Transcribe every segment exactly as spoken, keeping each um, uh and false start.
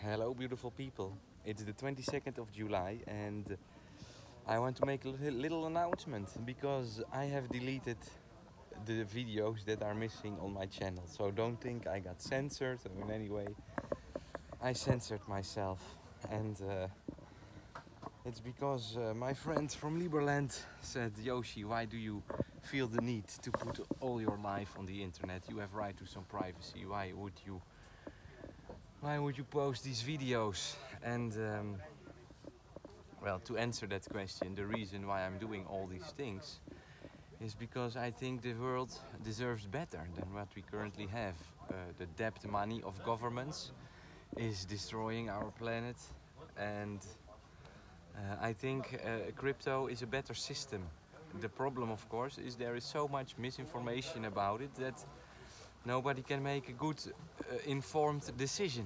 Hello, beautiful people. It's the twenty-second of July, and I want to make a li- little announcement because I have deleted the videos that are missing on my channel. So don't think I got censored or in any way. I censored myself, and uh, it's because uh, my friend from Liberland said, Yoshi, why do you feel the need to put all your life on the internet? You have right to some privacy. Why would you? Why would you post these videos? And um, well, to answer that question, the reason why I'm doing all these things is because I think the world deserves better than what we currently have. Uh, the debt money of governments is destroying our planet, and uh, I think uh, crypto is a better system. The problem, of course, is there is so much misinformation about it that nobody can make a good, uh, informed decision.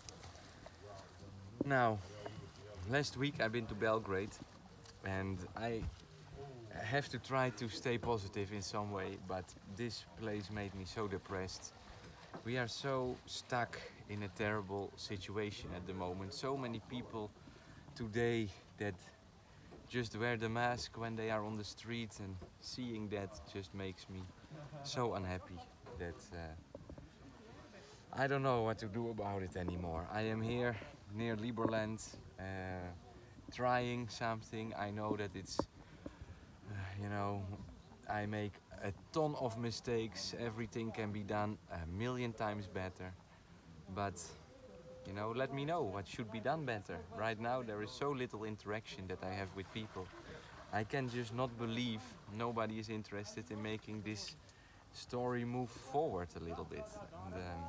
Now, last week I've been to Belgrade, and I have to try to stay positive in some way, but this place made me so depressed. We are so stuck in a terrible situation at the moment. So many people today that just wear the mask when they are on the street, and seeing that just makes me so unhappy that uh, I don't know what to do about it anymore. I am here near Liberland, uh, trying something. I know that it's, uh, you know, I make a ton of mistakes. Everything can be done a million times better. But, you know, let me know what should be done better. Right now there is so little interaction that I have with people. I can just not believe nobody is interested in making this story move forward a little bit. And, um,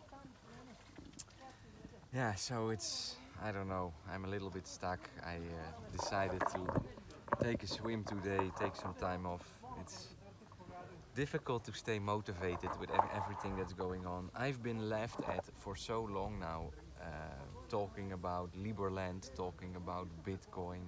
yeah, so it's, I don't know, I'm a little bit stuck. I uh, decided to take a swim today, take some time off. It's difficult to stay motivated with ev- everything that's going on. I've been laughed at for so long now, uh, talking about Liberland, talking about Bitcoin,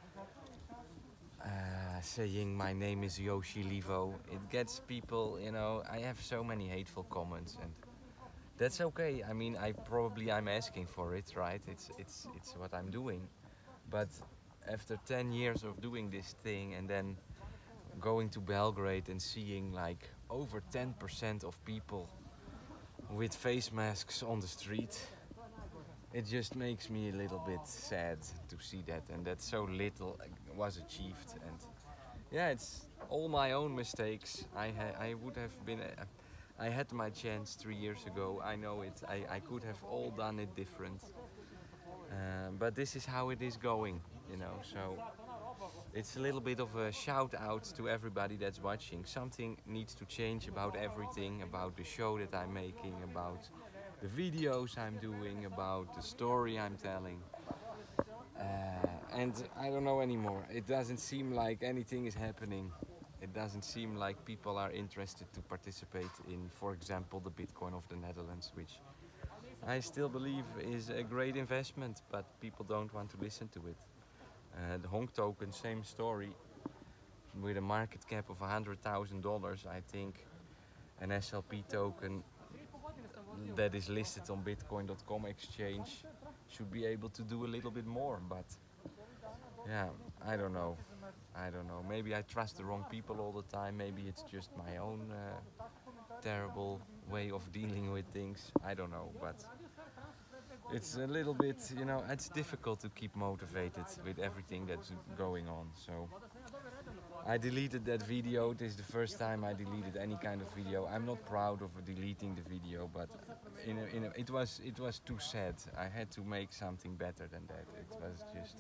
uh, saying my name is Yoshi Livo. It gets people, you know, I have so many hateful comments, and that's okay. I mean, I probably I'm asking for it, right? It's it's it's what I'm doing. But after ten years of doing this thing, and then going to Belgrade and seeing like over ten percent of people with face masks on the street, it just makes me a little bit sad to see that, and that so little was achieved. And yeah, it's all my own mistakes. I ha- I would have been uh, I had my chance three years ago. I know it. I, I could have all done it different. Uh, but this is how it is going, you know. So it's a little bit of a shout out to everybody that's watching. Something needs to change about everything, about the show that I'm making, about the videos I'm doing, about the story I'm telling. Uh, and I don't know anymore. It doesn't seem like anything is happening. It doesn't seem like people are interested to participate in, for example, the Bitcoin of the Netherlands, which I still believe is a great investment, but people don't want to listen to it. Uh, the Honk token, same story, with a market cap of one hundred thousand dollars. I think an S L P token that is listed on bitcoin dot com exchange should be able to do a little bit more, but yeah, I don't know. I don't know. Maybe I trust the wrong people all the time. Maybe it's just my own uh, terrible way of dealing with things. I don't know, but it's a little bit, you know, it's difficult to keep motivated with everything that's going on. So I deleted that video. This is the first time I deleted any kind of video. I'm not proud of deleting the video, but in a, in a, it was it was too sad. I had to make something better than that. It was just,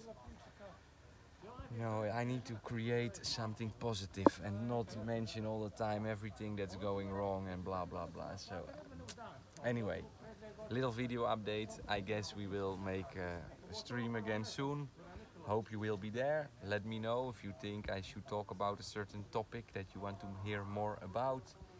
you know, I need to create something positive and not mention all the time everything that's going wrong and blah blah blah. So anyway, little video update. I guess we will make a stream again soon. Hope you will be there. Let me know if you think I should talk about a certain topic that you want to hear more about.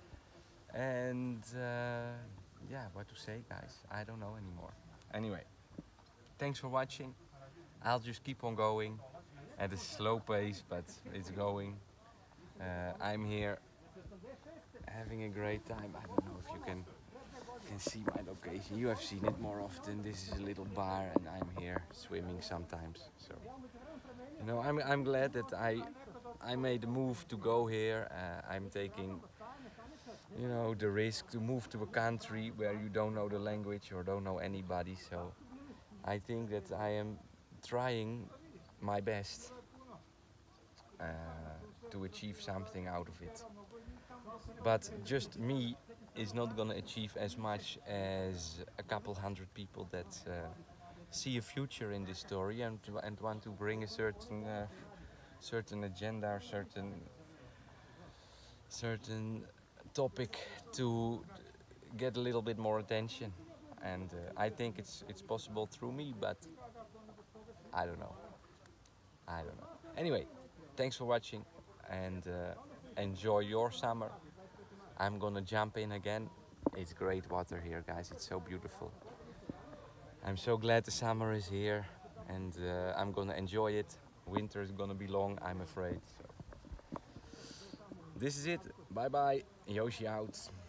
And uh, yeah, what to say, guys? I don't know anymore. Anyway, thanks for watching. I'll just keep on going at a slow pace, but it's going. Uh, I'm here having a great time. I don't know if you can can see my location. You have seen it more often. This is a little bar and I'm here swimming sometimes. So, you know, I'm, I'm glad that I, I made the move to go here. Uh, I'm taking, you know, the risk to move to a country where you don't know the language or don't know anybody. So I think that I am trying my best uh, to achieve something out of it. But just me is not gonna achieve as much as a couple hundred people that uh, see a future in this story and and want to bring a certain uh, certain agenda or certain certain topic to get a little bit more attention. And uh, I think it's it's possible through me, but I don't know. I don't know. Anyway, thanks for watching and uh, enjoy your summer. I'm gonna jump in again. It's great water here, guys. It's so beautiful. I'm so glad the summer is here and uh, I'm gonna enjoy it. Winter is gonna be long, I'm afraid. So. This is it. Bye bye. Yoshi out.